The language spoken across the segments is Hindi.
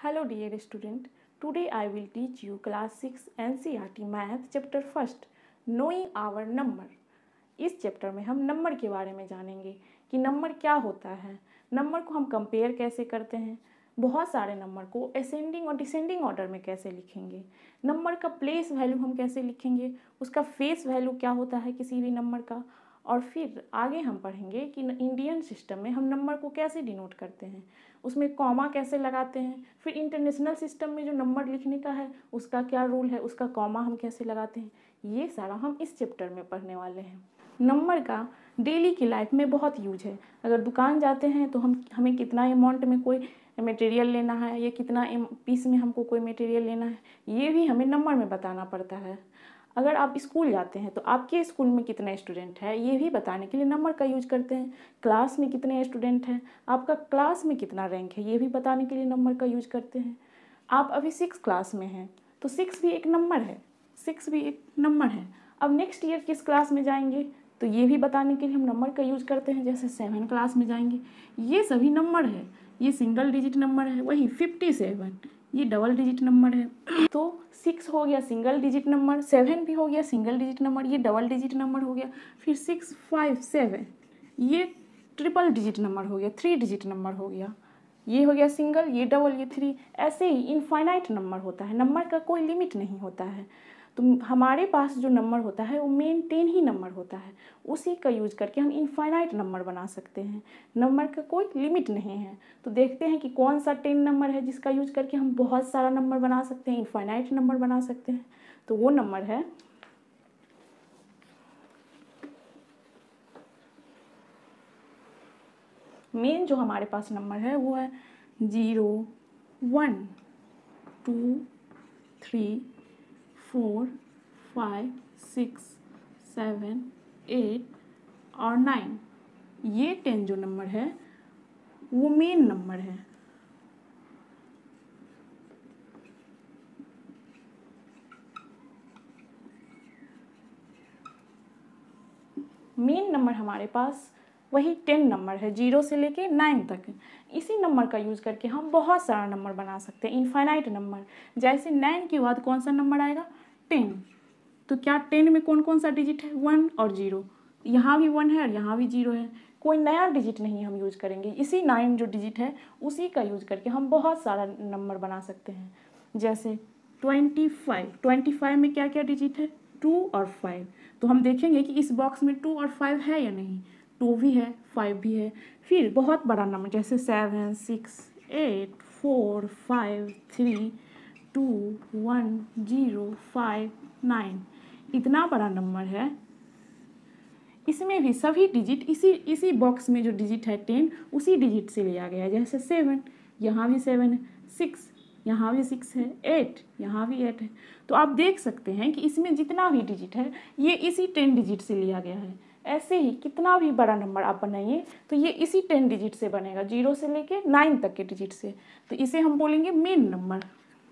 Hello dear student, today I will teach you class 6 NCERT Math chapter 1st Knowing our number। इस चैप्टर में हम नंबर के बारे में जानेंगे कि नंबर क्या होता है, नंबर को हम कंपेयर कैसे करते हैं, बहुत सारे नंबर को असेंडिंग और डिसेंडिंग ऑर्डर में कैसे लिखेंगे, नंबर का प्लेस वैल्यू हम कैसे लिखेंगे, उसका फेस वैल्यू क्या होता है किसी भी नंबर का, और फिर आगे हम पढ़ेंगे कि इंडियन सिस्टम में हम नंबर को कैसे डिनोट करते हैं, उसमें कॉमा कैसे लगाते हैं, फिर इंटरनेशनल सिस्टम में जो नंबर लिखने का है उसका क्या रूल है, उसका कॉमा हम कैसे लगाते हैं, ये सारा हम इस चैप्टर में पढ़ने वाले हैं। नंबर का डेली की लाइफ में बहुत यूज है। अगर दुकान जाते हैं तो हमें कितना अमाउंट में कोई मटेरियल लेना है या कितना पीस में हमको कोई मटेरियल लेना है, ये भी हमें नंबर में बताना पड़ता है। अगर आप स्कूल जाते हैं तो आपके स्कूल में कितने स्टूडेंट हैं ये भी बताने के लिए नंबर का यूज करते हैं। क्लास में कितने स्टूडेंट हैं, आपका क्लास में कितना रैंक है, ये भी बताने के लिए नंबर का यूज करते हैं। आप अभी 6 क्लास में हैं तो 6 भी एक नंबर है, 6 भी एक नंबर है। अब नेक्स्ट ईयर किस क्लास में जाएंगे तो ये भी बताने के लिए हम नंबर का यूज करते हैं। जैसे 7 क्लास में जाएंगे, ये सभी नंबर है, ये सिंगल डिजिट नंबर है। वही 57 ये डबल डिजिट नंबर है। तो 6 हो गया सिंगल डिजिट नंबर, 7 भी हो गया सिंगल डिजिट नंबर, ये डबल डिजिट नंबर हो गया। फिर 6, 5, 7 ये ट्रिपल डिजिट नंबर हो गया, 3 डिजिट नंबर हो गया। ये हो गया सिंगल, ये डबल, ये 3। ऐसे ही इनफाइनाइट नंबर होता है, नंबर का कोई लिमिट नहीं होता है। तो हमारे पास जो नंबर होता है वो मेन 10 ही नंबर होता है, उसी का यूज करके हम इनफाइनाइट नंबर बना सकते हैं। नंबर का कोई लिमिट नहीं है। तो देखते हैं कि कौन सा 10 नंबर है जिसका यूज करके हम बहुत सारा नंबर बना सकते हैं, इनफाइनाइट नंबर बना सकते हैं। तो वो नंबर है मेन जो हमारे पास नंबर है वो है 0, 1, 2, 3, 4, 5, 6, 7, 8 और 9। ये 10 जो नंबर है वो मेन नंबर है। मेन नंबर हमारे पास वही 10 नंबर है, 0 से लेके 9 तक। इसी नंबर का यूज़ करके हम बहुत सारा नंबर बना सकते हैं, इनफाइनाइट नंबर। जैसे 9 के बाद कौन सा नंबर आएगा, 10। तो क्या 10 में कौन कौन सा डिजिट है, 1 और 0। यहाँ भी 1 है और यहाँ भी 0 है। कोई नया डिजिट नहीं हम यूज करेंगे, इसी 9 जो डिजिट है उसी का यूज करके हम बहुत सारा नंबर बना सकते हैं। जैसे 25 में क्या क्या डिजिट है, 2 और 5। तो हम देखेंगे कि इस बॉक्स में 2 और 5 है या नहीं। 2 भी है, 5 भी है। फिर बहुत बड़ा नंबर जैसे 7, 6, 8, 4, 5, 3, 2, 1, 0, 5, 9। इतना बड़ा नंबर है, इसमें भी सभी डिजिट इसी बॉक्स में जो डिजिट है 10 उसी डिजिट से लिया गया है। जैसे 7 यहाँ भी 7 है, 6 यहाँ भी 6 है, 8 यहाँ भी 8 है। तो आप देख सकते हैं कि इसमें जितना भी डिजिट है ये इसी 10 डिजिट से लिया गया है। ऐसे ही कितना भी बड़ा नंबर आप बनाइए तो ये इसी 10 डिजिट से बनेगा, 0 से लेके 9 तक के डिजिट से। तो इसे हम बोलेंगे मेन नंबर।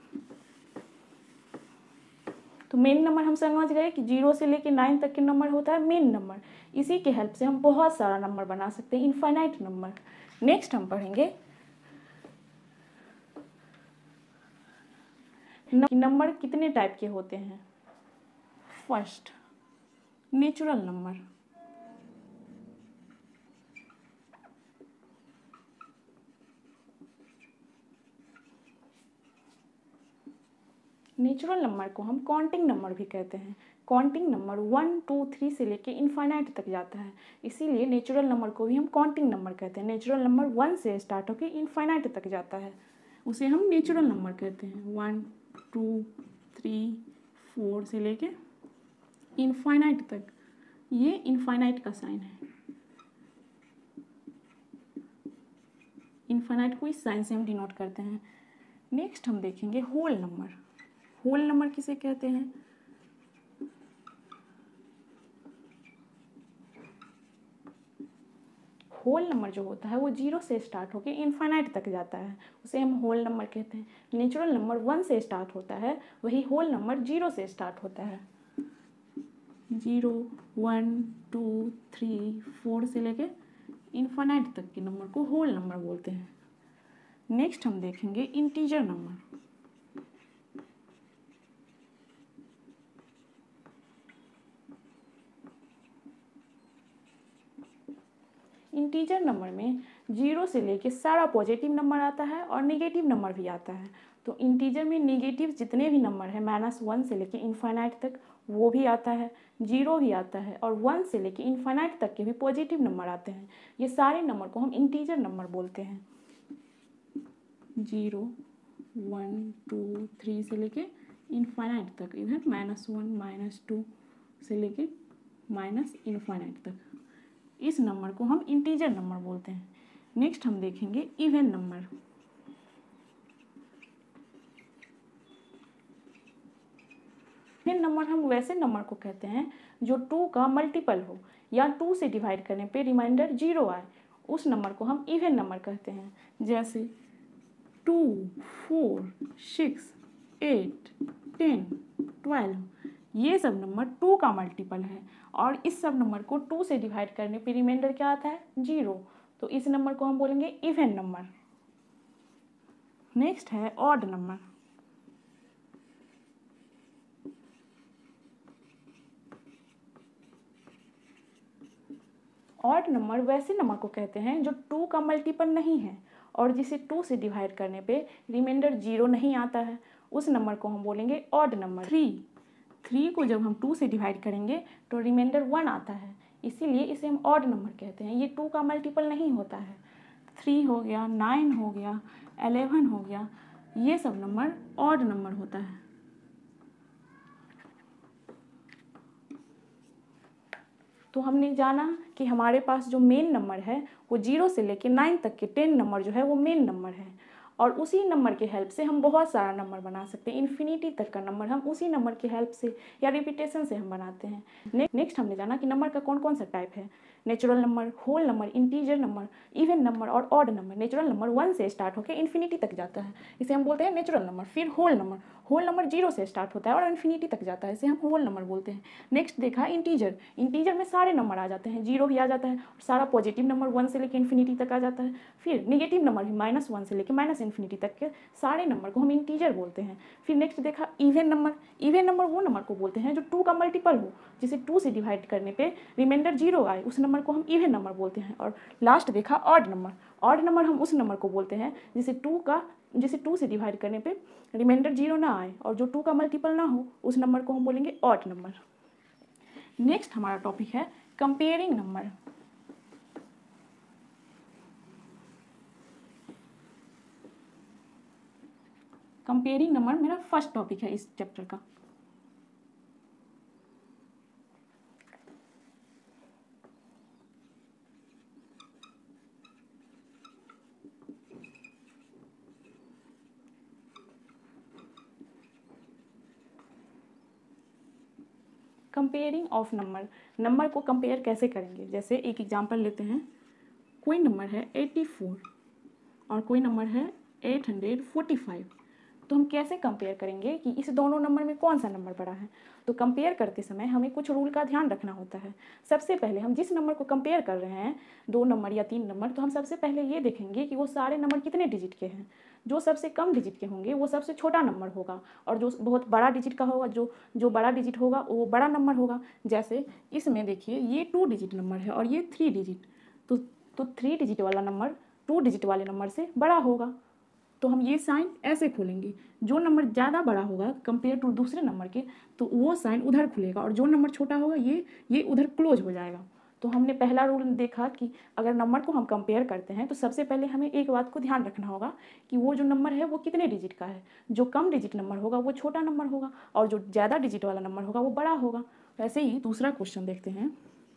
तो मेन नंबर हम समझ गए कि 0 से लेके 9 तक के नंबर होता है मेन नंबर। इसी के हेल्प से हम बहुत सारा नंबर बना सकते हैं, इनफाइनाइट नंबर। नेक्स्ट हम पढ़ेंगे नंबर कितने टाइप के होते हैं। First, natural number. Natural number को हम काउंटिंग नंबर भी कहते हैं। काउंटिंग नंबर 1, 2, 3 से लेके इनफाइनाइट तक जाता है, इसीलिए नेचुरल नंबर को भी हम काउंटिंग नंबर कहते हैं। नेचुरल नंबर 1 से स्टार्ट होकर इनफाइनाइट तक जाता है, उसे हम नेचुरल नंबर कहते हैं। 1, 2, 3, 4 से लेके इनफाइनाइट तक, ये इनफाइनाइट का साइन है। इनफाइनाइट को इस साइन से हम डिनोट करते हैं। नेक्स्ट हम देखेंगे होल नंबर। होल नंबर किसे कहते हैं, होल नंबर जो होता है वो 0 से स्टार्ट होकर इनफाइनाइट तक जाता है, उसे हम होल नंबर कहते हैं। नेचुरल नंबर 1 से स्टार्ट होता है, वही होल नंबर 0 से स्टार्ट होता है। 0, 1, 2, 3, 4 से लेके इनफाइनाइट तक के नंबर को होल नंबर बोलते हैं। नेक्स्ट हम देखेंगे इंटीजर नंबर। इंटीजर नंबर में 0 से लेके सारा पॉजिटिव नंबर आता है और निगेटिव नंबर भी आता है। तो इंटीजर में निगेटिव जितने भी नंबर है -1 से लेके इनफाइनाइट तक वो भी आता है, 0 भी आता है और 1 से लेके इनफाइनाइट तक के भी पॉजिटिव नंबर आते हैं। ये सारे नंबर को हम इंटीजर नंबर बोलते हैं। 0, 1, 2, 3 से लेके इनफाइनाइट तक, इधर -1, -2 से लेके इनफाइनाइट तक, इस नंबर को हम इंटीजर नंबर बोलते हैं। नेक्स्ट हम देखेंगे इवन नंबर। इवन नंबर हम वैसे नंबर को कहते हैं जो 2 का मल्टीपल हो या 2 से डिवाइड करने पे रिमाइंडर 0 आए, उस नंबर को हम इवन नंबर कहते हैं। जैसे 2, 4, 6, 8, 10, 12, ये सब नंबर 2 का मल्टीपल है और इस सब नंबर को 2 से डिवाइड करने पे रिमाइंडर क्या आता है? 0। तो इस नंबर को हम बोलेंगे इवन नंबर। नेक्स्ट है ऑड नंबर। ऑड नंबर वैसे नंबर को कहते हैं जो 2 का मल्टीपल नहीं है और जिसे 2 से डिवाइड करने पे रिमाइंडर 0 नहीं आता है, उस नंबर को हम बोलेंगे ऑड नंबर। 3 को जब हम 2 से डिवाइड करेंगे तो रिमाइंडर 1 आता है, इसीलिए इसे हम ऑड नंबर कहते हैं। ये 2 का मल्टीपल नहीं होता है। 3 हो गया, 9 हो गया, 11 हो गया, ये सब नंबर ऑड नंबर होता है। तो हमने जाना कि हमारे पास जो मेन नंबर है वो 0 से लेके 9 तक के 10 नंबर जो है वो मेन नंबर है और उसी नंबर के हेल्प से हम बहुत सारा नंबर बना सकते हैं। इन्फिनिटी तक का नंबर हम उसी नंबर के हेल्प से या रिपीटेशन से हम बनाते हैं। नेक्स्ट हमने जाना कि नंबर का कौन कौन सा टाइप है। Natural number, whole number, integer number, even number और ऑड नंबर। नेचुरल नंबर 1 से स्टार्ट होकर इन्फिनिटी तक जाता है, इसे हम बोलते हैं नेचुरल नंबर। फिर होल नंबर 0 से स्टार्ट होता है और इन्फिनिटी तक जाता है, इसे हम होल नंबर बोलते हैं। नेक्स्ट देखा इंटीजर में सारे नंबर आ जाते हैं, 0 भी आ जाता है और सारा पॉजिटिव नंबर 1 से लेकर इन्फिनिटी तक आ जाता है। फिर निगेटिव नंबर भी -1 से लेकर इन्फिनिटी तक के सारे नंबर को हम इंटीजर बोलते हैं। फिर नेक्स्ट देखा इवन नंबर वो नंबर को बोलते हैं जो 2 का मल्टीपल हो, जिसे 2 से डिवाइड करने पे रिमाइंडर 0 आए, उस नंबर को हम इवन नंबर बोलते हैं। और लास्ट देखा ऑड नंबर हम उस नंबर को बोलते हैं जिसे 2 से डिवाइड करने पे रिमाइंडर 0 ना आए और जो 2 का मल्टीपल ना हो, उस नंबर को हम बोलेंगे ऑड नंबर। नेक्स्ट हमारा टॉपिक है कंपेयरिंग नंबर। कंपेयरिंग नंबर मेरा फर्स्ट टॉपिक है इस चैप्टर का। कंपेयरिंग ऑफ नंबर को कंपेयर कैसे करेंगे। जैसे एक एग्जांपल लेते हैं, कोई नंबर है 84 और कोई नंबर है 845, तो हम कैसे कंपेयर करेंगे कि इस दोनों नंबर में कौन सा नंबर बड़ा है। तो कंपेयर करते समय हमें कुछ रूल का ध्यान रखना होता है। सबसे पहले हम जिस नंबर को कंपेयर कर रहे हैं, 2 नंबर या 3 नंबर, तो हम सबसे पहले ये देखेंगे कि वो सारे नंबर कितने डिजिट के हैं। जो सबसे कम डिजिट के होंगे वो सबसे छोटा नंबर होगा और जो बहुत बड़ा डिजिट का होगा, जो बड़ा डिजिट होगा वो बड़ा नंबर होगा। जैसे इसमें देखिए ये 2 डिजिट नंबर है और ये 3 डिजिट, तो 3 डिजिट वाला नंबर 2 डिजिट वाले नंबर से बड़ा होगा। तो हम ये साइन ऐसे खोलेंगे, जो नंबर ज़्यादा बड़ा होगा कंपेयर टू दूसरे नंबर के, तो वो साइन उधर खुलेगा और जो नंबर छोटा होगा ये उधर क्लोज हो जाएगा। तो हमने पहला रूल देखा कि अगर नंबर को हम कंपेयर करते हैं तो सबसे पहले हमें एक बात को ध्यान रखना होगा कि वो जो नंबर है वो कितने डिजिट का है। जो कम डिजिट नंबर होगा वो छोटा नंबर होगा और जो ज़्यादा डिजिट वाला नंबर होगा वो बड़ा होगा। ऐसे ही दूसरा क्वेश्चन देखते हैं।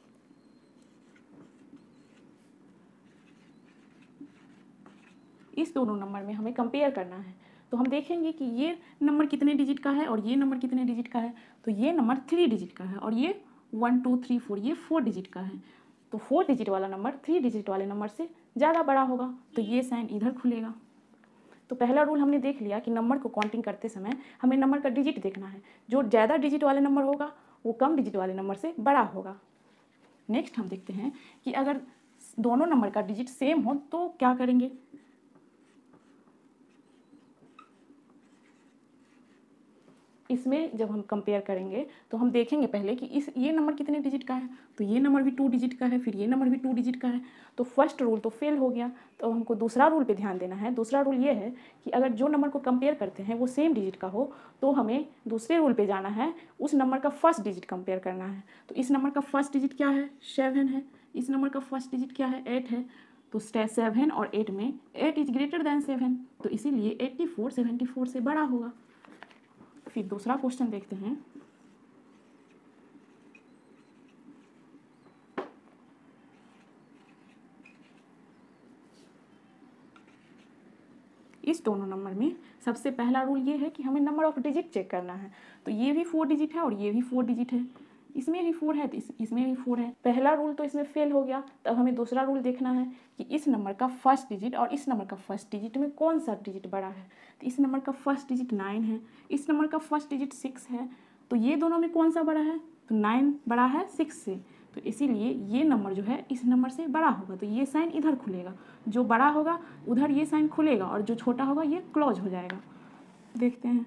इस दोनों नंबर में हमें कंपेयर करना है, तो हम देखेंगे कि ये नंबर कितने डिजिट का है और ये नंबर कितने डिजिट का है। तो ये नंबर 3 डिजिट का है और ये 1 2 3 4 ये 4 डिजिट का है। तो 4 डिजिट वाला नंबर 3 डिजिट वाले नंबर से ज़्यादा बड़ा होगा, तो ये साइन इधर खुलेगा। तो पहला रूल हमने देख लिया कि नंबर को काउंटिंग करते समय हमें नंबर का डिजिट देखना है। जो ज़्यादा डिजिट वाले नंबर होगा वो कम डिजिट वाले नंबर से बड़ा होगा। नेक्स्ट हम देखते हैं कि अगर दोनों नंबर का डिजिट सेम हो तो क्या करेंगे। इसमें जब हम कंपेयर करेंगे तो हम देखेंगे पहले कि ये नंबर कितने डिजिट का है, तो ये नंबर भी 2 डिजिट का है, फिर ये नंबर भी 2 डिजिट का है, तो फर्स्ट रूल तो फेल हो गया। तो हमको दूसरा रूल पे ध्यान देना है। दूसरा रूल ये है कि अगर जो नंबर को कंपेयर करते हैं वो सेम डिजिट का हो तो हमें दूसरे रूल पे जाना है, उस नंबर का फर्स्ट डिजिट कंपेयर करना है। तो इस नंबर का फर्स्ट डिजिट क्या है, 7 है। इस नंबर का फर्स्ट डिजिट क्या है, 8 है। तो 7 और 8 में 8 इज ग्रेटर देन 7, तो इसीलिए 84 74 से बड़ा होगा। फिर दूसरा क्वेश्चन देखते हैं। इस दोनों नंबर में सबसे पहला रूल ये है कि हमें नंबर ऑफ डिजिट चेक करना है। तो ये भी 4 डिजिट है और ये भी 4 डिजिट है, इसमें भी 4 है तो इसमें भी 4 है। पहला रूल तो इसमें फेल हो गया, तब हमें दूसरा रूल देखना है कि इस नंबर का फर्स्ट डिजिट और इस नंबर का फर्स्ट डिजिट में कौन सा डिजिट बड़ा है। तो इस नंबर का फर्स्ट डिजिट 9 है, इस नंबर का फर्स्ट डिजिट 6 है, तो ये दोनों में कौन सा बड़ा है, तो 9 बड़ा है 6 से, तो इसीलिए ये नंबर जो है इस नंबर से बड़ा होगा, तो ये साइन इधर खुलेगा, जो बड़ा होगा उधर ये साइन खुलेगा और जो छोटा होगा ये क्लोज हो जाएगा। देखते हैं।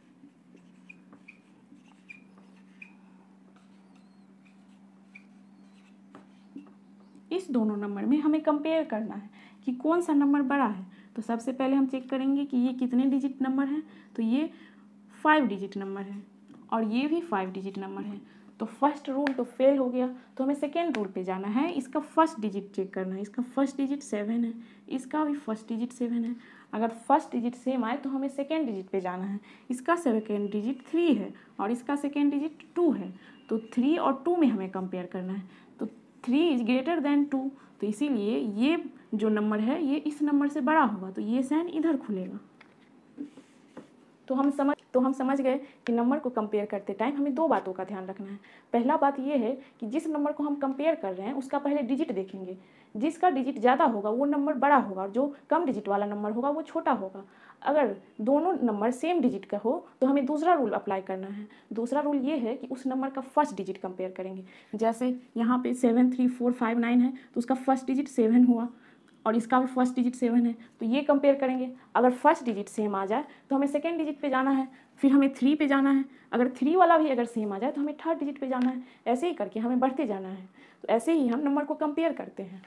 इस दोनों नंबर में हमें कंपेयर करना है कि कौन सा नंबर बड़ा है। तो सबसे पहले हम चेक करेंगे कि ये कितने डिजिट नंबर है, तो ये 5 डिजिट नंबर है और ये भी 5 डिजिट नंबर है। तो फर्स्ट रूल तो फेल हो गया, तो हमें सेकेंड रूल पे जाना है, इसका फर्स्ट डिजिट चेक करना है। इसका फर्स्ट डिजिट 7 है, इसका भी फर्स्ट डिजिट 7 है। अगर फर्स्ट डिजिट सेम आए तो हमें सेकेंड डिजिट पे जाना है। इसका सेकेंड डिजिट 3 है और इसका सेकेंड डिजिट 2 है, तो 3 और 2 में हमें कंपेयर करना है। तो 3 इज ग्रेटर देन 2, तो इसीलिए ये जो नंबर है ये इस नंबर से बड़ा होगा, तो ये साइन इधर खुलेगा। तो हम समझ गए कि नंबर को कंपेयर करते टाइम हमें 2 बातों का ध्यान रखना है। पहला बात ये है कि जिस नंबर को हम कंपेयर कर रहे हैं उसका पहले डिजिट देखेंगे, जिसका डिजिट ज़्यादा होगा वो नंबर बड़ा होगा और जो कम डिजिट वाला नंबर होगा वो छोटा होगा। अगर दोनों नंबर सेम डिजिट का हो तो हमें दूसरा रूल अप्लाई करना है। दूसरा रूल ये है कि उस नंबर का फर्स्ट डिजिट कंपेयर करेंगे। जैसे यहाँ पे 7 3 4 5 9 है, तो उसका फर्स्ट डिजिट 7 हुआ और इसका भी फर्स्ट डिजिट 7 है, तो ये कंपेयर करेंगे। अगर फर्स्ट डिजिट सेम आ जाए तो हमें सेकेंड डिजिट पे जाना है, फिर हमें 3 पे जाना है। अगर 3 वाला भी अगर सेम आ जाए तो हमें थर्ड डिजिट पे जाना है। ऐसे ही करके हमें बढ़ते जाना है। तो ऐसे ही हम नंबर को कंपेयर करते हैं।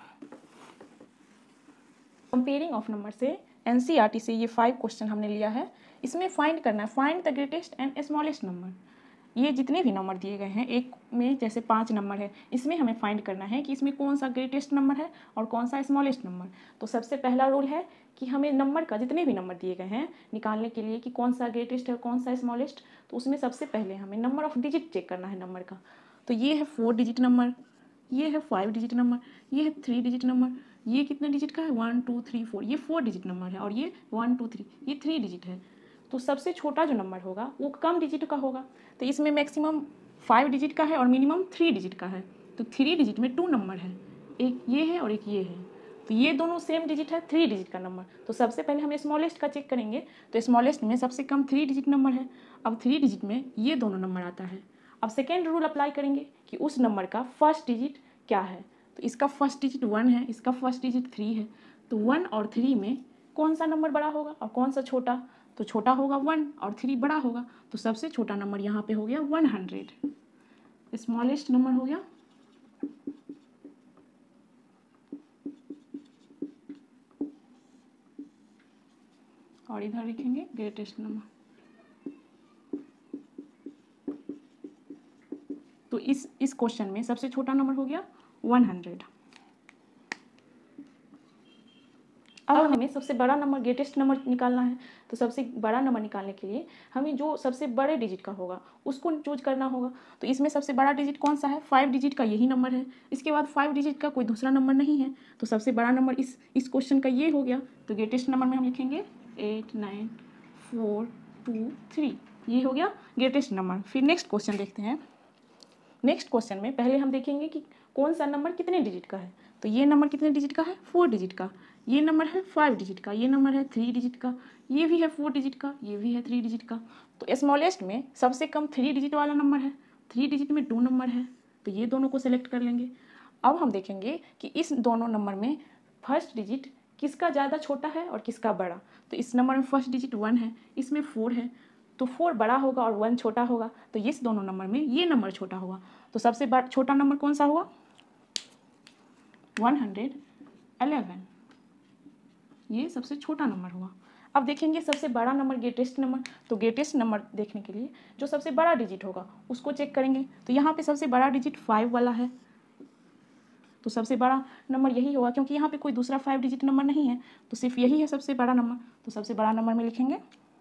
कंपेयरिंग ऑफ नंबर से एनसीईआरटी से ये 5 क्वेश्चन हमने लिया है। इसमें फाइंड करना है, find the greatest and smallest number. ये जितने भी नंबर दिए गए हैं, एक में जैसे 5 नंबर है, इसमें हमें फाइंड करना है कि इसमें कौन सा ग्रेटेस्ट नंबर है और कौन सा स्मॉलेस्ट नंबर। तो सबसे पहला रूल है कि हमें नंबर का, जितने भी नंबर दिए गए हैं, निकालने के लिए कि कौन सा ग्रेटेस्ट है कौन सा स्मॉलेस्ट, तो उसमें सबसे पहले हमें नंबर ऑफ डिजिट चेक करना है नंबर का। तो ये है 4 डिजिट नंबर, ये है 5 डिजिट नंबर, ये है 3 डिजिट नंबर, ये कितने डिजिट का है 1 2 3 4, ये 4 डिजिट नंबर है और ये 1 2 3 ये 3 डिजिट है। तो सबसे छोटा जो नंबर होगा वो कम डिजिट का होगा। तो इसमें मैक्सिमम 5 डिजिट का है और मिनिमम 3 डिजिट का है। तो 3 डिजिट में 2 नंबर है, एक ये है और एक ये है, तो ये दोनों सेम डिजिट है 3 डिजिट का नंबर। तो सबसे पहले हम स्मॉलेस्ट का चेक करेंगे। तो स्मॉलेस्ट में सबसे कम 3 डिजिट नंबर है। अब 3 डिजिट में ये दोनों नंबर आता है। अब सेकेंड रूल अप्लाई करेंगे कि उस नंबर का फर्स्ट डिजिट क्या है। तो इसका फर्स्ट डिजिट 1 है, इसका फर्स्ट डिजिट 3 है, तो 1 और 3 में कौन सा नंबर बड़ा होगा और कौन सा छोटा। तो छोटा होगा 1 और 3 बड़ा होगा, तो सबसे छोटा नंबर यहाँ पे हो गया 100, स्मॉलेस्ट नंबर हो गया। और इधर लिखेंगे ग्रेटेस्ट नंबर। तो इस क्वेश्चन में सबसे छोटा नंबर हो गया 100। अब हमें सबसे बड़ा नंबर, ग्रेटेस्ट नंबर निकालना है। तो सबसे बड़ा नंबर निकालने के लिए हमें जो सबसे बड़े डिजिट का होगा उसको चूज करना होगा। तो इसमें सबसे बड़ा डिजिट कौन सा है, 5 डिजिट का यही नंबर है। इसके बाद 5 डिजिट का कोई दूसरा नंबर नहीं है, तो सबसे बड़ा नंबर इस क्वेश्चन का ये हो गया। तो ग्रेटेस्ट नंबर में हम लिखेंगे 8 9 4 2 3, ये हो गया ग्रेटेस्ट नंबर। फिर नेक्स्ट क्वेश्चन देखते हैं। नेक्स्ट क्वेश्चन में पहले हम देखेंगे कि कौन सा नंबर कितने डिजिट का है। तो ये नंबर कितने डिजिट का है, 4 डिजिट का। ये नंबर है 5 डिजिट का, ये नंबर है 3 डिजिट का, ये भी है 4 डिजिट का, ये भी है 3 डिजिट का। तो स्मॉलेस्ट में सबसे कम 3 डिजिट वाला नंबर है, 3 डिजिट में 2 नंबर है, तो ये दोनों को सेलेक्ट कर लेंगे। अब हम देखेंगे कि इस दोनों नंबर में फर्स्ट डिजिट किसका ज़्यादा छोटा है और किसका बड़ा। तो इस नंबर में फर्स्ट डिजिट 1 है, इसमें 4 है, तो 4 बड़ा होगा और 1 छोटा होगा, तो इस दोनों नंबर में ये नंबर छोटा होगा। तो सबसे छोटा नंबर कौन सा होगा? 111, ये सबसे छोटा नंबर हुआ। अब देखेंगे सबसे बड़ा नंबर, ग्रेटेस्ट नंबर। तो ग्रेटेस्ट नंबर देखने के लिए जो सबसे बड़ा डिजिट होगा उसको चेक करेंगे। तो यहाँ पे सबसे बड़ा डिजिट 5 वाला है, तो सबसे बड़ा नंबर यही होगा, क्योंकि यहाँ पे कोई दूसरा 5 डिजिट नंबर नहीं है, तो सिर्फ यही है सबसे बड़ा नंबर। तो सबसे बड़ा नंबर में लिखेंगे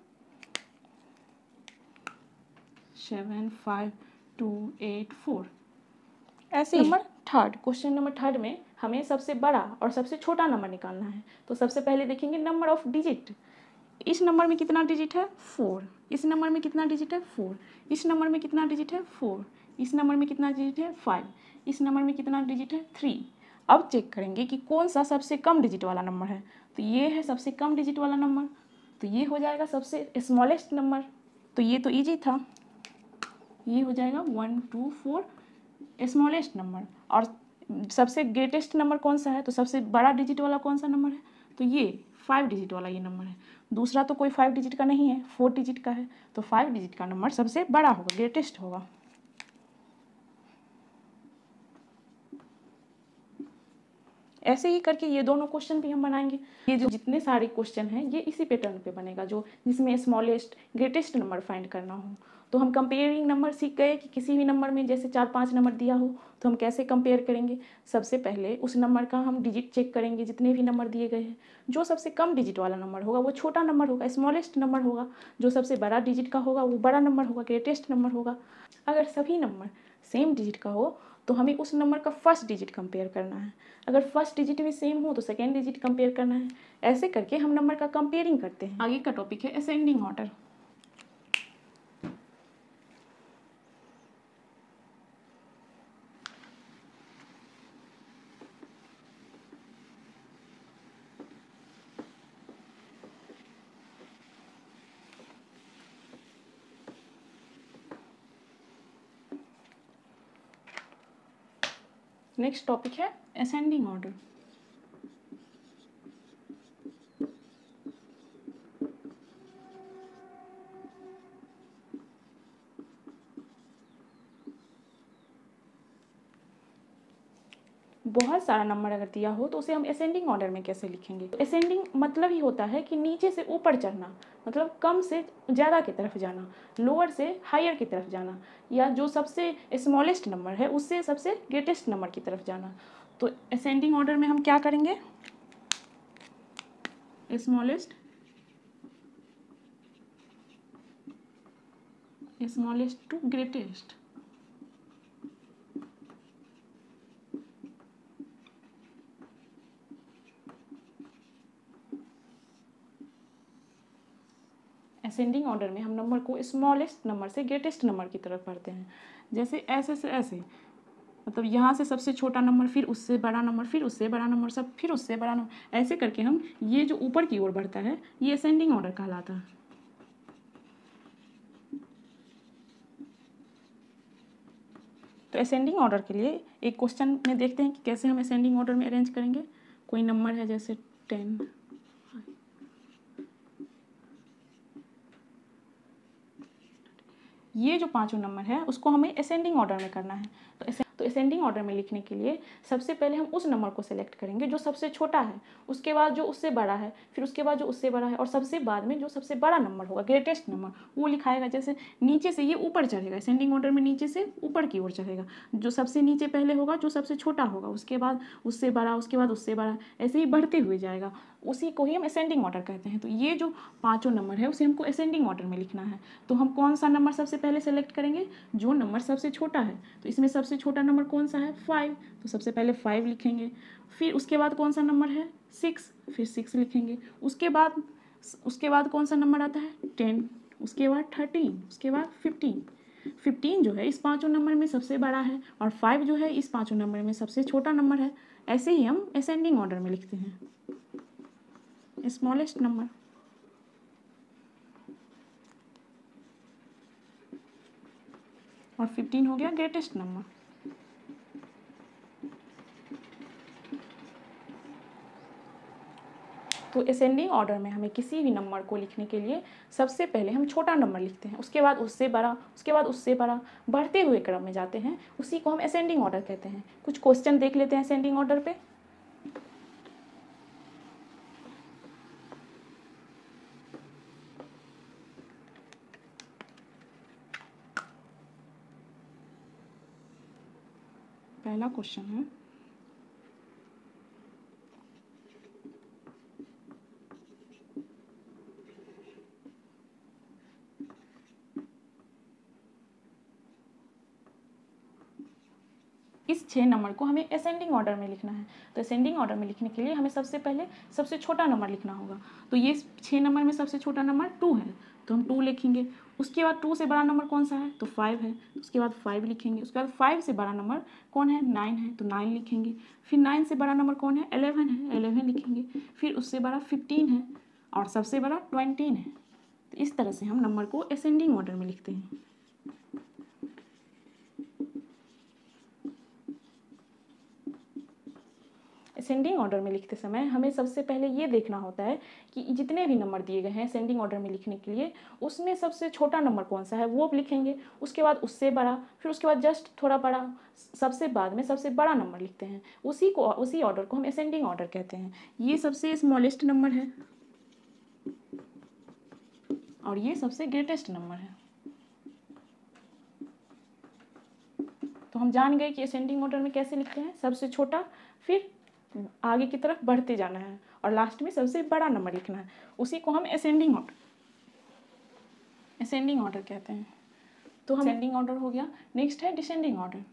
75284। ऐसे number third, question number third में हमें सबसे बड़ा और सबसे छोटा नंबर निकालना है। तो सबसे पहले देखेंगे नंबर ऑफ डिजिट। इस नंबर में कितना डिजिट है? 4। इस नंबर में कितना डिजिट है? 4। इस नंबर में कितना डिजिट है? 4। इस नंबर में कितना डिजिट है? 5। इस नंबर में कितना डिजिट है? 3। अब चेक करेंगे कि कौन सा सबसे कम डिजिट वाला नंबर है। तो ये है सबसे कम डिजिट वाला नंबर, तो ये हो जाएगा सबसे स्मॉलेस्ट नंबर। तो ये तो ईजी था, ये हो जाएगा 124 स्मॉलेस्ट नंबर। और सबसे ग्रेटेस्ट नंबर कौन सा है? तो सबसे बड़ा डिजिट वाला कौन सा नंबर है? तो ये 5 डिजिट वाला ये नंबर है। दूसरा तो कोई 5 डिजिट का नहीं है, 4 डिजिट का है। तो 5 डिजिट का नंबर सबसे बड़ा होगा, ग्रेटेस्ट होगा। ऐसे ही करके ये दोनों क्वेश्चन भी हम बनाएंगे। ये जो जितने सारे क्वेश्चन हैं ये इसी पैटर्न पे बनेगा, जो जिसमें स्मॉलेस्ट ग्रेटेस्ट नंबर फाइंड करना हो। तो हम कंपेयरिंग नंबर सीख गए कि किसी भी नंबर में जैसे 4-5 नंबर दिया हो तो हम कैसे कंपेयर करेंगे। सबसे पहले उस नंबर का हम डिजिट चेक करेंगे, जितने भी नंबर दिए गए हैं। जो सबसे कम डिजिट वाला नंबर होगा वो छोटा नंबर होगा, स्मॉलेस्ट नंबर होगा। जो सबसे बड़ा डिजिट का होगा वो बड़ा नंबर होगा, ग्रेटेस्ट नंबर होगा। अगर सभी नंबर सेम डिजिट का हो तो हमें उस नंबर का फर्स्ट डिजिट कंपेयर करना है। अगर फर्स्ट डिजिट भी सेम हो तो सेकेंड डिजिट कंपेयर करना है। ऐसे करके हम नंबर का कंपेयरिंग करते हैं। आगे का टॉपिक है असेंडिंग ऑर्डर। नेक्स्ट टॉपिक है असेंडिंग ऑर्डर। बहुत सारा नंबर अगर दिया हो तो उसे हम असेंडिंग ऑर्डर में कैसे लिखेंगे? तो असेंडिंग मतलब ही होता है कि नीचे से ऊपर चढ़ना, मतलब कम से ज़्यादा की तरफ जाना, लोअर से हायर की तरफ जाना, या जो सबसे स्मॉलेस्ट नंबर है उससे सबसे ग्रेटेस्ट नंबर की तरफ जाना। तो असेंडिंग ऑर्डर में हम क्या करेंगे? Smallest to greatest. Ascending order में हम नंबर को स्मॉलेस्ट नंबर से ग्रेटेस्ट नंबर की तरफ बढ़ते हैं। जैसे ऐसे से ऐसे, मतलब यहाँ से सबसे छोटा नंबर, फिर उससे बड़ा नंबर, फिर उससे बड़ा नंबर, सब फिर उससे बड़ा नंबर, ऐसे करके हम ये जो ऊपर की ओर बढ़ता है ये असेंडिंग ऑर्डर कहलाता है। तो असेंडिंग ऑर्डर के लिए एक क्वेश्चन में देखते हैं कि कैसे हम असेंडिंग ऑर्डर में अरेंज करेंगे। कोई नंबर है जैसे 10, ये जो पांचों नंबर है उसको हमें असेंडिंग ऑर्डर में करना है। तो असेंडिंग ऑर्डर में लिखने के लिए सबसे पहले हम उस नंबर को सेलेक्ट करेंगे जो सबसे छोटा है, उसके बाद जो उससे बड़ा है, फिर उसके बाद जो उससे बड़ा है, और सबसे बाद में जो सबसे बड़ा नंबर होगा, ग्रेटेस्ट नंबर, वो लिखाएगा। जैसे नीचे से ये ऊपर चढ़ेगा, असेंडिंग ऑर्डर में नीचे से ऊपर की ओर चढ़ेगा। जो सबसे नीचे पहले होगा जो सबसे छोटा होगा, उसके बाद उससे बड़ा, उसके बाद उससे बड़ा, ऐसे ही बढ़ते हुए जाएगा। उसी को ही हम असेंडिंग ऑर्डर कहते हैं। तो ये जो पांचों नंबर है उसे हमको असेंडिंग ऑर्डर में लिखना है। तो हम कौन सा नंबर सबसे पहले सेलेक्ट करेंगे? जो नंबर सबसे छोटा है। तो इसमें सबसे छोटा नंबर कौन सा है? 5। तो सबसे पहले 5 लिखेंगे। फिर उसके बाद कौन सा नंबर है? 6। फिर 6 लिखेंगे। उसके बाद कौन सा नंबर आता है? 10। उसके बाद 13। उसके बाद 15। 15 जो है इस पांचों नंबर में सबसे बड़ा है, और 5 जो है इस पांचों नंबर में सबसे छोटा नंबर है। ऐसे ही हम असेंडिंग ऑर्डर में लिखते हैं। स्मॉलेस्ट नंबर, और 15 हो गया ग्रेटेस्ट नंबर। तो असेंडिंग ऑर्डर में हमें किसी भी नंबर को लिखने के लिए सबसे पहले हम छोटा नंबर लिखते हैं, उसके बाद उससे बड़ा, उसके बाद उससे बड़ा, बढ़ते हुए क्रम में जाते हैं, उसी को हम असेंडिंग ऑर्डर कहते हैं। कुछ क्वेश्चन देख लेते हैं असेंडिंग ऑर्डर पे। पहला क्वेश्चन है, इस 6 नंबर को हमें असेंडिंग ऑर्डर में लिखना है। तो असेंडिंग ऑर्डर में लिखने के लिए हमें सबसे पहले सबसे छोटा नंबर लिखना होगा। तो ये 6 नंबर में सबसे छोटा नंबर 2 है, तो हम 2 लिखेंगे। उसके बाद 2 से बड़ा नंबर कौन सा है, तो 5 है, उसके बाद 5 लिखेंगे। उसके बाद 5 से बड़ा नंबर कौन है, 9 है, तो 9 लिखेंगे। फिर 9 से बड़ा नंबर कौन है, 11 है, 11 लिखेंगे। फिर उससे बड़ा 15 है और सबसे बड़ा 20 है। तो इस तरह से हम नंबर को असेंडिंग ऑर्डर में लिखते हैं। असेंडिंग ऑर्डर में लिखते समय हमें सबसे पहले ये देखना होता है कि जितने भी नंबर दिए गए हैं असेंडिंग ऑर्डर में लिखने के लिए, उसमें सबसे छोटा नंबर कौन सा है वो लिखेंगे। उसके बाद उससे बड़ा, फिर उसके बाद जस्ट थोड़ा बड़ा, सबसे बाद में सबसे बड़ा नंबर लिखते हैं। उसी ऑर्डर को हम असेंडिंग ऑर्डर कहते हैं। ये सबसे स्मॉलेस्ट नंबर है और ये सबसे ग्रेटेस्ट नंबर है। तो हम जान गए कि असेंडिंग ऑर्डर में कैसे लिखते हैं, सबसे छोटा, फिर आगे की तरफ बढ़ते जाना है और लास्ट में सबसे बड़ा नंबर लिखना है। उसी को हम असेंडिंग ऑर्डर कहते हैं। तो हम असेंडिंग ऑर्डर हो गया। नेक्स्ट है डिसेंडिंग ऑर्डर।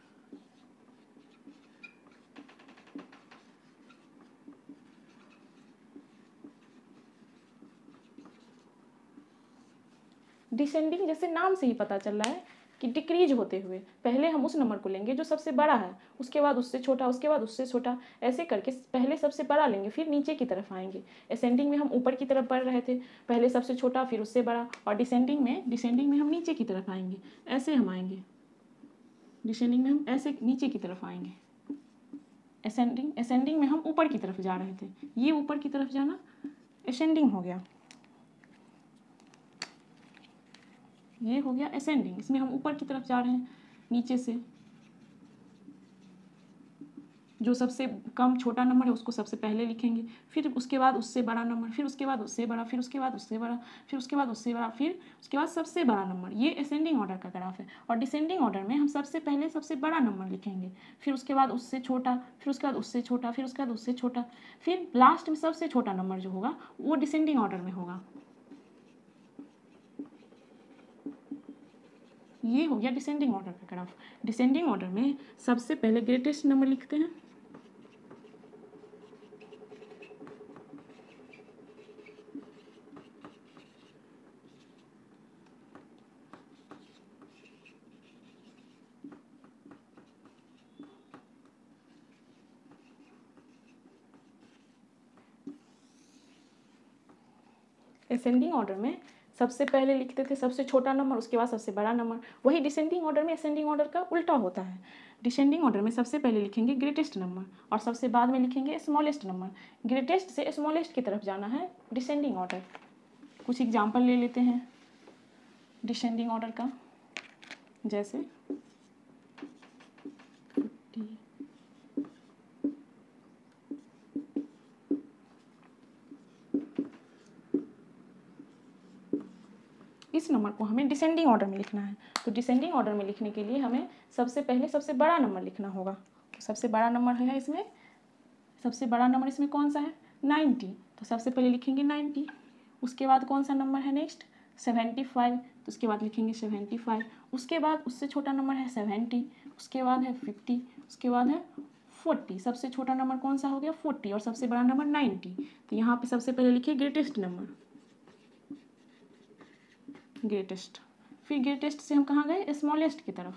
डिसेंडिंग जैसे नाम से ही पता चल रहा है कि डिक्रीज होते हुए, पहले हम उस नंबर को लेंगे जो सबसे बड़ा है, उसके बाद उससे छोटा, उसके बाद उससे छोटा, ऐसे करके पहले सबसे बड़ा लेंगे, फिर नीचे की तरफ आएंगे। असेंडिंग में हम ऊपर की तरफ बढ़ रहे थे, पहले सबसे छोटा फिर उससे बड़ा, और डिसेंडिंग में हम नीचे की तरफ आएंगे, ऐसे हम आएंगे। डिसेंडिंग में हम ऐसे नीचे की तरफ आएंगे। असेंडिंग में हम ऊपर की तरफ जा रहे थे, ये ऊपर की तरफ जाना असेंडिंग हो गया। ये हो गया असेंडिंग, इसमें हम ऊपर की तरफ जा रहे हैं नीचे से। जो सबसे कम छोटा नंबर है उसको सबसे पहले लिखेंगे, फिर उसके बाद उससे बड़ा नंबर, फिर उसके बाद उससे बड़ा, फिर उसके बाद उससे बड़ा, फिर उसके बाद उससे बड़ा, फिर उसके बाद सबसे बड़ा नंबर। ये असेंडिंग ऑर्डर का ग्राफ है। और डिसेंडिंग ऑर्डर में हम सबसे पहले सबसे बड़ा नंबर लिखेंगे, फिर उसके बाद उससे छोटा, फिर उसके बाद उससे छोटा, फिर उसके बाद उससे छोटा, फिर लास्ट में सबसे छोटा नंबर जो होगा वो डिसेंडिंग ऑर्डर में होगा। ये हो गया डिसेंडिंग ऑर्डर का ग्राफ। डिसेंडिंग ऑर्डर में सबसे पहले ग्रेटेस्ट नंबर लिखते हैं, असेंडिंग ऑर्डर में सबसे पहले लिखते थे सबसे छोटा नंबर, उसके बाद सबसे बड़ा नंबर। वही डिसेंडिंग ऑर्डर में असेंडिंग ऑर्डर का उल्टा होता है। डिसेंडिंग ऑर्डर में सबसे पहले लिखेंगे ग्रेटेस्ट नंबर और सबसे बाद में लिखेंगे स्मॉलेस्ट नंबर। ग्रेटेस्ट से स्मॉलेस्ट की तरफ जाना है डिसेंडिंग ऑर्डर। कुछ एग्जाम्पल ले लेते हैं डिसेंडिंग ऑर्डर का, जैसे इस नंबर को हमें डिसेंडिंग ऑर्डर में लिखना है। तो डिसेंडिंग ऑर्डर में लिखने के लिए हमें सबसे पहले सबसे बड़ा नंबर लिखना होगा। तो सबसे बड़ा नंबर है इसमें, सबसे बड़ा नंबर इसमें कौन सा है, 90। तो सबसे पहले लिखेंगे 90। उसके बाद कौन सा नंबर है नेक्स्ट, 75। तो उसके बाद लिखेंगे 75। उसके बाद उससे छोटा नंबर है 70। उसके बाद है 50। उसके बाद है 40। सबसे छोटा नंबर कौन सा हो गया, 40, और सबसे बड़ा नंबर 90। तो यहाँ पे सबसे पहले लिखिए ग्रेटेस्ट नंबर, ग्रेटेस्ट। फिर ग्रेटेस्ट से हम कहाँ गए, स्मॉलेस्ट की तरफ।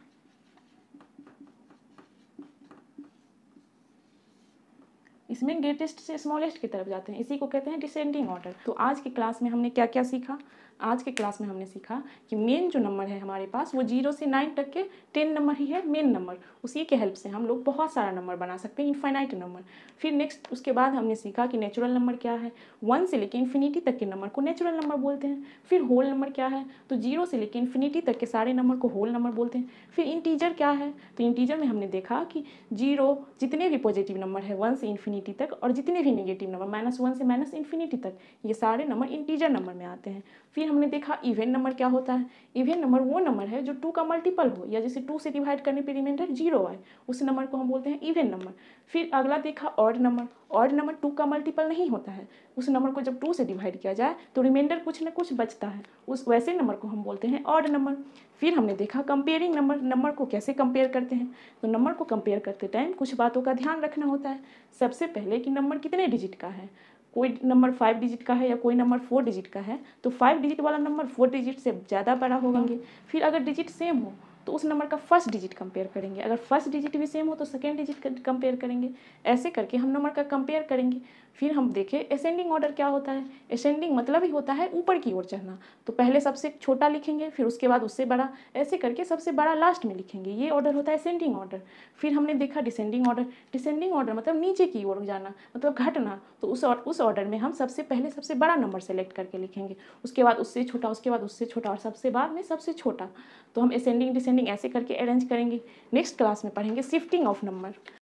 इसमें ग्रेटेस्ट से स्मॉलेस्ट की तरफ जाते हैं, इसी को कहते हैं डिसेंडिंग ऑर्डर। तो आज की क्लास में हमने क्या क्या सीखा। आज के क्लास में हमने सीखा कि मेन जो नंबर है हमारे पास वो 0 से 9 तक के 10 नंबर ही है मेन नंबर। उसी के हेल्प से हम लोग बहुत सारा नंबर बना सकते हैं, इनफाइनाइट नंबर। फिर नेक्स्ट उसके बाद हमने सीखा कि नेचुरल नंबर क्या है। 1 से लेकर इन्फिनिटी तक के नंबर को नेचुरल नंबर बोलते हैं। फिर होल नंबर क्या है, तो 0 से लेकर इन्फिनिटी तक के सारे नंबर को होल नंबर बोलते हैं। फिर इंटीजर क्या है, तो इंटीजर में हमने देखा कि 0 जितने भी पॉजिटिव नंबर है 1 से इन्फिनिटी तक, और जितने भी नेगेटिव नंबर -1 से -इन्फिनिटी तक, ये सारे नंबर इंटीजर नंबर में आते हैं। फिर हमने देखा इवन नंबर क्या होता है। इवन नंबर वो नंबर है जो 2 का मल्टीपल हो, या जैसे 2 से डिवाइड करने पे रिमाइंडर 0 आए, उस नंबर को हम बोलते हैं इवन नंबर। फिर अगला देखा ऑड नंबर। ऑड नंबर 2 का मल्टीपल नहीं होता है, उस नंबर को जब 2 से डिवाइड किया जाए तो रिमाइंडर कुछ ना कुछ बचता है, उस वैसे नंबर को हम बोलते हैं ऑड नंबर। फिर हमने देखा कंपेयरिंग नंबर। नंबर को कैसे कंपेयर करते हैं, तो नंबर को कंपेयर करते टाइम कुछ बातों का ध्यान रखना होता है। सबसे पहले कि नंबर कितने डिजिट का है। कोई नंबर 5 डिजिट का है या कोई नंबर 4 डिजिट का है, तो 5 डिजिट वाला नंबर 4 डिजिट से ज़्यादा बड़ा होंगे। फिर अगर डिजिट सेम हो तो उस नंबर का फर्स्ट डिजिट कंपेयर करेंगे, अगर फर्स्ट डिजिट भी सेम हो तो सेकेंड डिजिट कंपेयर करेंगे। ऐसे करके हम नंबर का कंपेयर करेंगे। फिर हम देखें असेंडिंग ऑर्डर क्या होता है। असेंडिंग मतलब ही होता है ऊपर की ओर चढ़ना, तो पहले सबसे छोटा लिखेंगे, फिर उसके बाद उससे बड़ा, ऐसे करके सबसे बड़ा लास्ट में लिखेंगे, ये ऑर्डर होता है असेंडिंग ऑर्डर। फिर हमने देखा डिसेंडिंग ऑर्डर। डिसेंडिंग ऑर्डर मतलब नीचे की ओर जाना, मतलब घटना, तो उस ऑर्डर में हम सबसे पहले सबसे बड़ा नंबर सेलेक्ट करके लिखेंगे, उसके बाद उससे छोटा, उसके बाद उससे छोटा, और सबसे बाद में सबसे छोटा। तो हम असेंडिंग डिसेंडिंग ऐसे करके अरेंज करेंगे। नेक्स्ट क्लास में पढ़ेंगे शिफ्टिंग ऑफ नंबर।